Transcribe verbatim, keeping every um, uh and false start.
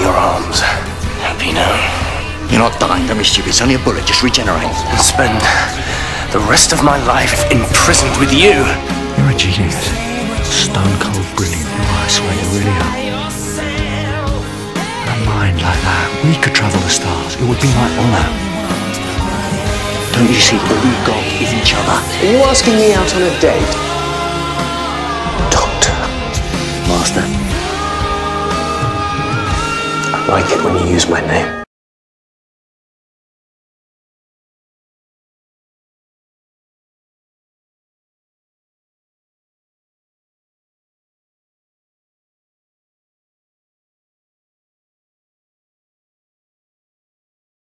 your arms. Happy now. You're not dying, don't be stupid. It's only a bullet. Just regenerate. And spend the rest of my life imprisoned with you. You're a genius. Stone cold brilliant. You are, I swear you really are. A mind like that, we could travel the stars. It would be my honour. Don't you see, all we've got is each other. Are you asking me out on a date? Doctor. Master. I like it when you use my name.